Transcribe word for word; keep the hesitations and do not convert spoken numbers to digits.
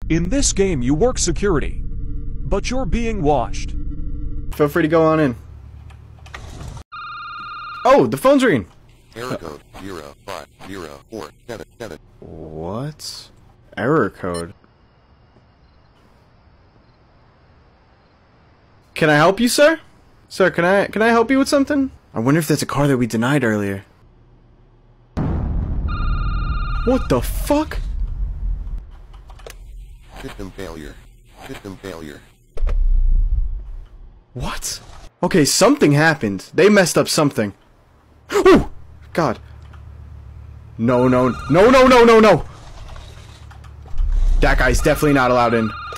In this game, you work security, but you're being watched. Feel free to go on in. Oh, the phone's ringing. Error code zero five zero four seven seven. What? Error code? Can I help you, sir? Sir, can I can I help you with something? I wonder if that's a car that we denied earlier. What the fuck? System failure. System failure. What? Okay, something happened. They messed up something. Oh! God. No, no, no, no, no, no, no! That guy's definitely not allowed in.